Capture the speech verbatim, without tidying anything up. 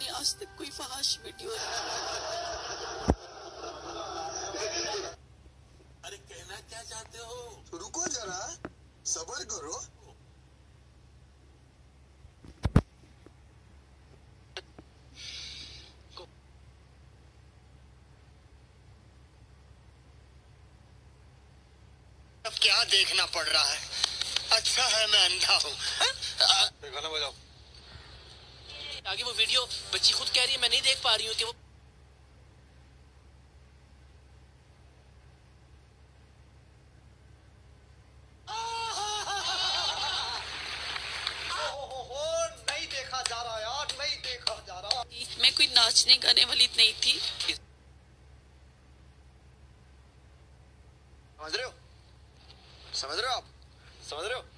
मैंने आज तक कोई फहाश वीडियो अरे कहना क्या चाहते हो? रुको जरा, सब्र करो। अब क्या देखना पड़ रहा है? अच्छा है मैं अंधा हूँ। गाना बजाओ। आगे वो वीडियो बच्ची खुद कह रही है, मैं नहीं देख पा रही हूँ कि वो नहीं देखा जा रहा यार, नहीं देखा जा रहा। मैं कोई नाचने गाने वाली नहीं थी। समझ रहे हो? समझ रहे हो आप? समझ रहे हो?